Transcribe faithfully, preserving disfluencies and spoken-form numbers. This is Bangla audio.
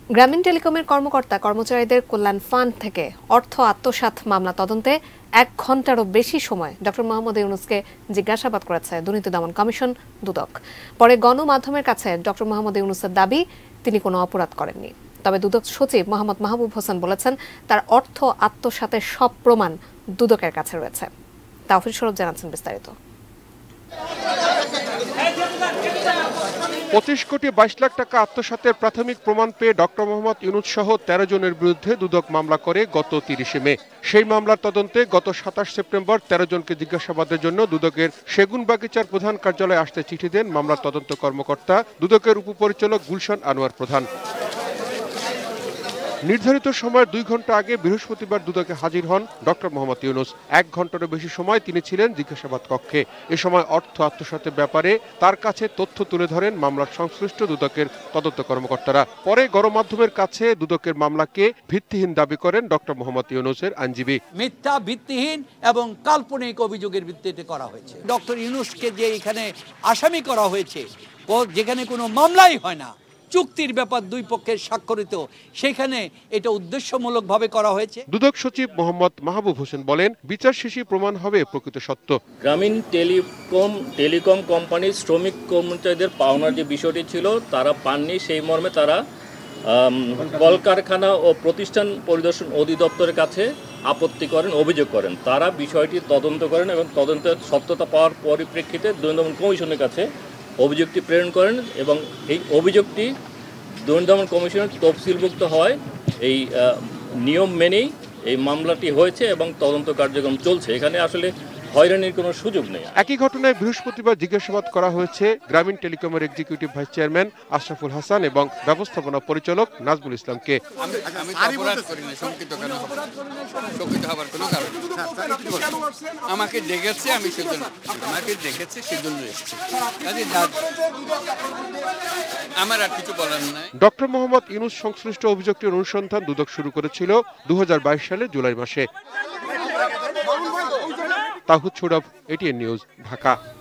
গ্রামীণ টেলিকমের কর্মকর্তা কর্মচারীদের কল্যাণ ফান্ড থেকে অর্থ আত্মসাৎ মামলা তদন্তে এক ঘন্টারও বেশি সময় ডক্টর মোহাম্মদ ইউনূসকে জিজ্ঞাসাবাদ করেছে দুর্নীতি দমন কমিশন দুদক। পরে গণমাধ্যমের কাছে ডক্টর মোহাম্মদ ইউনূসের দাবি তিনি কোনো অপরাধ করেননি। তবে দুদক সচিব মোহাম্মদ মাহবুব হোসেন বলেছেন তার অর্থ আত্মসাতের সব প্রমাণ দুদকের কাছে রয়েছে। তাওফিক সরব জানাচ্ছেন বিস্তারিত। পঁচিশ কোটি বাইশ লাখ টাকা আত্মসাতের প্রাথমিক প্রমাণ পেয়ে ডক্টর মোহাম্মদ ইউনূস সহ তেরো জনের বিরুদ্ধে দুদক মামলা করে গত তিরিশে মে। সেই মামলার তদন্তে গত সাতাশ সেপ্টেম্বর তেরো জনকে জিজ্ঞাসাবাদের জন্য দুদকের সেগুনবাগিচার প্রধান কার্যালয়ে আসতে চিঠি দেন মামলার তদন্ত কর্মকর্তা দুদকের উপপরিচালক গুলশান আনোয়ার প্রধান। নির্ধারিত সময়ের দুই ঘন্টা আগে বৃহস্পতিবার দুদকে হাজির হন ডক্টর মোহাম্মদ ইউনূস। এক ঘন্টারও বেশি সময় তিনি ছিলেন জিজ্ঞাসাবাদ কক্ষে। এ সময় অর্থ আত্মসাতের ব্যাপারে তার কাছে তথ্য তুলে ধরেন মামলার সংশ্লিষ্ট দুদকের তদন্ত কর্মকর্তারা। পরে গণমাধ্যমের কাছে দুদকের মামলাকে ভিত্তিহীন দাবি করেন ডক্টর মোহাম্মদ ইউনূসের আইনজীবী। মিথ্যা, ভিত্তিহীন এবং কাল্পনিক অভিযোগের ভিত্তিতে করা হয়েছে। ডক্টর ইউনূসকে যে এখানে আসামি করা হয়েছে, যেখানে কোনো মামলাই হয় না, চুক্তির ব্যাপার দুই পক্ষের স্বাক্ষরিত, সেখানে এটা উদ্দেশ্যমূলকভাবে করা হয়েছে। দুদক সচিব মোহাম্মদ মাহবুব হোসেন বলেন, বিচার শেষে প্রমাণ হবে প্রকৃত সত্য। গ্রামীণ টেলিকম টেলিকম কোম্পানির শ্রমিক কর্মচারীদের পাওনার যে বিষয়টি ছিল তারা পাননি, সেই মর্মে তারা কলকারখানা ও প্রতিষ্ঠান পরিদর্শন অধিদপ্তরের কাছে আপত্তি করেন, অভিযোগ করেন। তারা বিষয়টি তদন্ত করেন এবং তদন্তের সত্যতা পাওয়ার পরিপ্রেক্ষিতে দুর্নীতি দমন কমিশনের কাছে অভিযোগটি প্রেরণ করেন এবং এই অভিযোগটি দুর্নীতি দমন কমিশনের তফসিলভুক্ত হয়। এই নিয়ম মেনেই এই মামলাটি হয়েছে এবং তদন্ত কার্যক্রম চলছে। এখানে আসলে হয়রানির কোনো সুযোগ নেই। একই ঘটনায় বৃহস্পতিবার জিজ্ঞাসাবাদ করা হয়েছে গ্রামীণ টেলিকমের executive vice chairman Ashraful Hasan এবং ব্যবস্থাপনা পরিচালক নাজমুল ইসলামকে। আমাকে ডেকেছে, আমি সেজন্য আমাকে ডেকেছে সেজন্য এসেছি। আমার আর কিছু বলার নাই। ডক্টর মোহাম্মদ ইউনূস সংশ্লিষ্ট অভিযোগটির অনুসন্ধান দুদক শুরু করেছিল দু হাজার বাইশ সালের জুলাই মাসে। Tahud Saurav, ATN news, Dhaka.